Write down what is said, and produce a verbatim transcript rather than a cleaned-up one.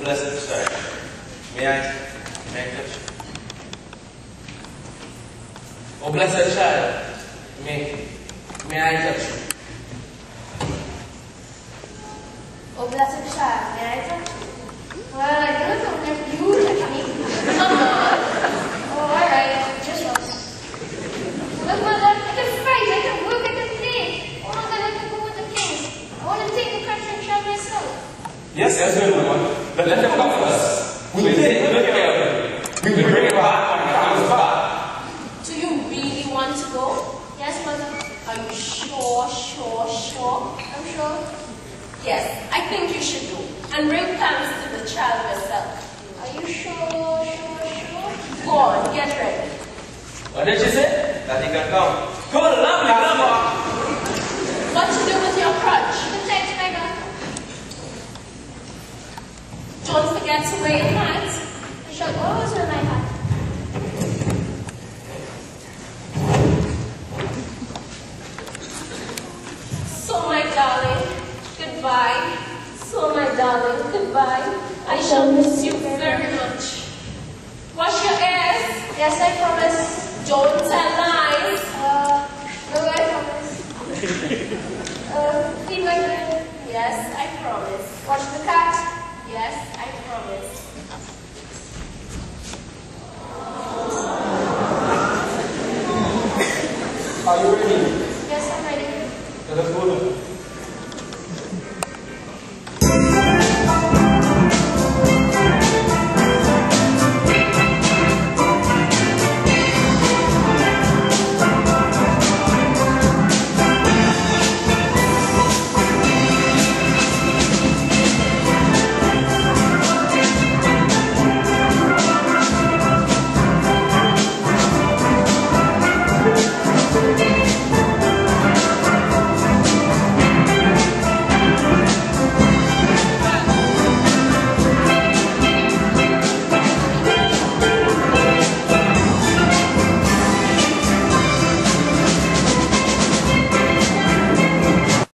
blessed child. May I, may I touch you? Oh, blessed child, may, may I touch you? Oh, blessed child, may I touch you? Well, I don't know if you touch me. Come on. Oh, alright, just once. But mother, I can fight, I can work, I can play. Oh, I'm gonna go with the kings. I want to take the country and try myself. Yes, yes, good one. But let them come with us. We will take good care of it. We will bring it back when it comes back. Do you really want to go? Yes, mother. Are you sure, sure, sure? I'm sure. Yes, I think you should go. And bring thanks to the child yourself. Are you sure, sure, sure? Go on, get ready. What did you say? That you can come. Come on, love me, love me. What to do with your crutch? Protect my gun. Don't forget to wear your hat. I shall always wear my hat. So, my darling, goodbye. So, my darling, goodbye. I shall miss you very much. Wash your ears. Yes, I promise. Don't tell lies. Uh, no, I promise. uh, feed my kid. Yes, I promise. Watch the cat. Yes, I promise.